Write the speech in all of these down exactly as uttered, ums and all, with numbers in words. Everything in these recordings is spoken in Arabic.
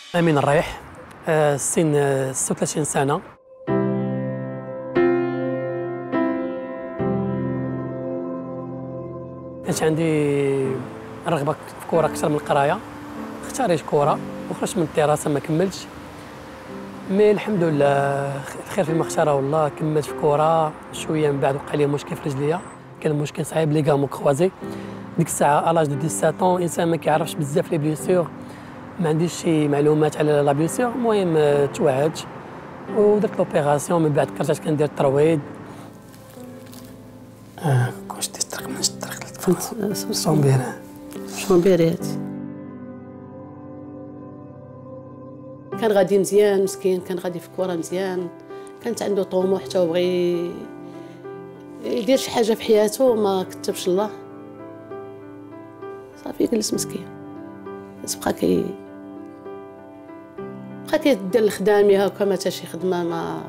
أمين الرايح، آه، السن آه، ستة وثلاثين سنة. كانت عندي رغبة في الكرة أكثر من القراية، اختاريت كرة وخرجت من الدراسة ما كملتش، مي الحمد لله الخير فيما اختاره الله، كملت في كرة شوية من بعد وقع لي مشكل في رجليا، كان مشكل صعيب ليغامون كروازي. ديك الساعة ألاج دو سبعة عشر الإنسان ما كيعرفش بزاف لي بليسيغ، ما عنديش شي معلومات على لا بليسيغ، المهم آه، توعدت ودرت لوبيراسيون، من بعد رجعت كندير الترويض. اه كنت تسترق من الطريق كنت صومبيران صومبيرات. كان غادي مزيان مسكين، كان غادي في كورة مزيان، كانت عنده طموح حتى بغى يدير شي حاجة في حياته وما كتبش الله، صافي جلس مسكين. بس بقى كي بقى كيدير الخدامي هاكا، ما حتى شي خدمة ما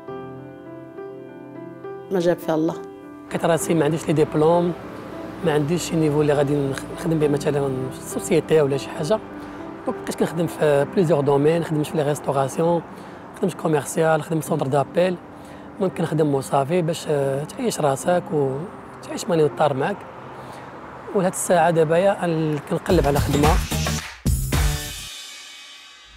ما جاب فيها الله. لقيت راسي ما عنديش لي ديبلوم، ما عنديش شي نيفو اللي غادي نخدم به مثلا في سوسيتي ولا شي حاجه، دونك بقيت كنخدم في بليزيور دومين، خدمت في لي ريستوراسيون، خدمت كوميرسيال، خدمت سونتر دابيل، ممكن نخدم وصافي باش آه، تعيش راسك وتعيش ماني نطار معاك. ولهاد الساعه دابا كنقلب على خدمه.